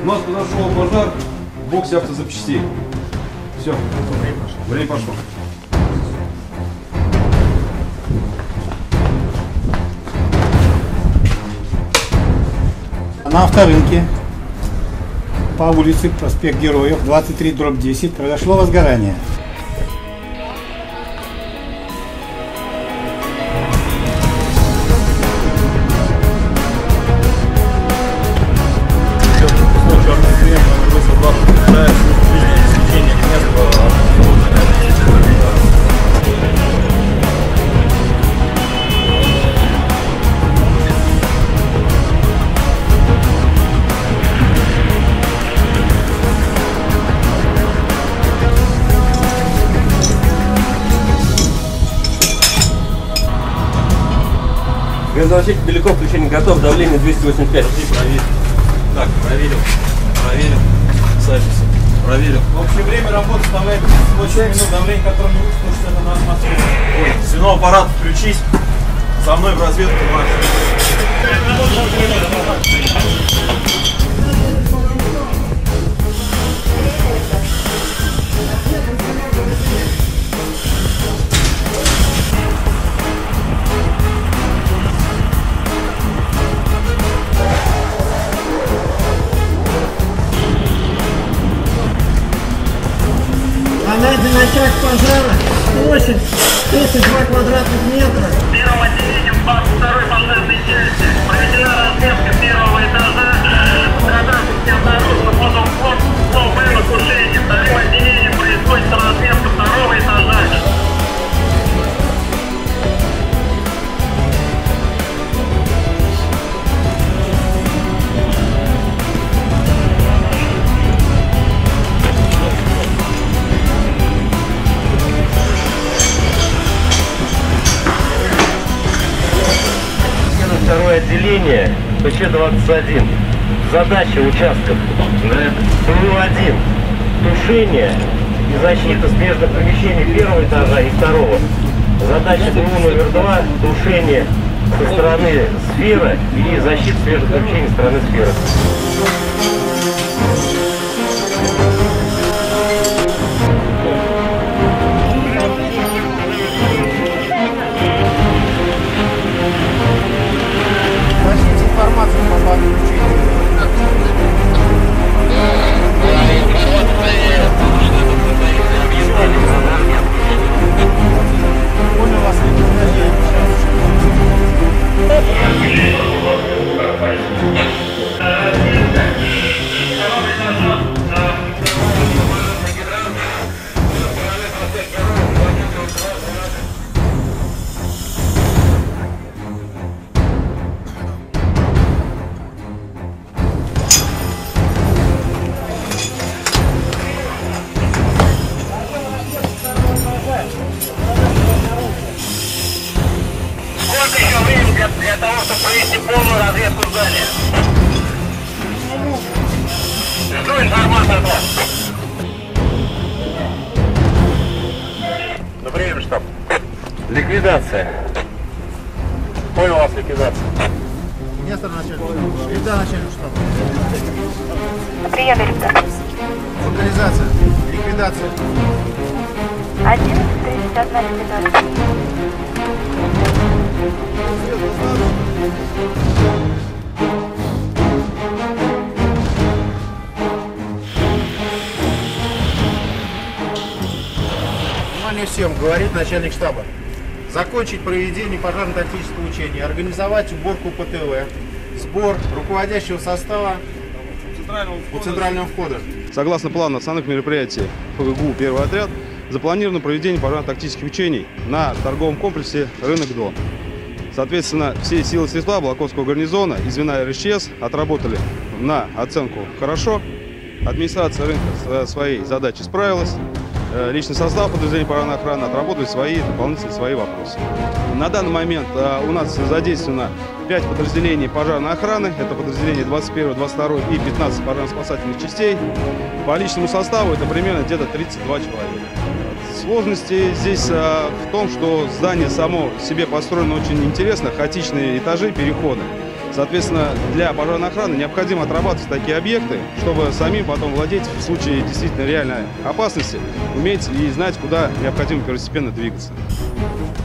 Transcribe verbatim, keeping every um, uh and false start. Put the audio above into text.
У нас произошел пожар в боксе автозапчастей. Все, время пошло. Время пошло. На авторынке по улице Проспект Героев, двадцать три дробь десять, произошло возгорание. Газоноситель далеко, включение готов, давление двести восемьдесят пять. Проверил. Так, проверил. Проверил. Садимся. Проверил. В общее время работы составляет тридцать восемь минут, давление которое не выпустится на атмосферу. Ой, свиной аппарат включись. Со мной в разведку марш. Найден очаг пожара площадь тридцать два квадратных метра. Первым отделением второй пожарной части проведена разведка первого этажа. Пострадавших не обнаружено, потом вход, но было тушение. Вторым отделением производится разведка второго этажа. Второе отделение, П Ч двадцать один. Задача участков П один. Тушение и защита смежных помещений первого этажа и второго. Задача П У номер два. Тушение со стороны сферы и защита смежных помещений со стороны сферы. Информацию по плану включения. Понял вас, Сколько еще времени для, для того, чтобы провести полную разведку здания? Жду информацию от вас. На время, штаб. Ликвидация. Понял вас, ликвидация. Место начальника. Всегда начальник штаба. Прием, директор. Локализация. Ликвидация. одиннадцать тридцать одна ликвидация. Внимание всем, говорит начальник штаба. Закончить проведение пожарно-тактического учения, организовать уборку П Т В, сбор руководящего состава у центрального входа. Согласно плану основных мероприятий П Г Гу «Первый отряд», запланировано проведение пожарно-тактических учений на торговом комплексе «Рынок Дон». Соответственно, все силы средства Балаковского гарнизона и звена Р Щ С отработали на оценку хорошо. Администрация рынка своей задачи справилась. Личный состав подразделения пожарной охраны отработали свои дополнительные свои вопросы. На данный момент у нас задействовано пять подразделений пожарной охраны. Это подразделение двадцать первой, двадцать второй и пятнадцать пожарно-спасательных частей. По личному составу это примерно где-то тридцать два человека. Сложности здесь а, в том, что здание само себе построено очень интересно, хаотичные этажи, переходы. Соответственно, для пожарной охраны необходимо отрабатывать такие объекты, чтобы самим потом владеть в случае действительно реальной опасности, уметь и знать, куда необходимо первостепенно двигаться.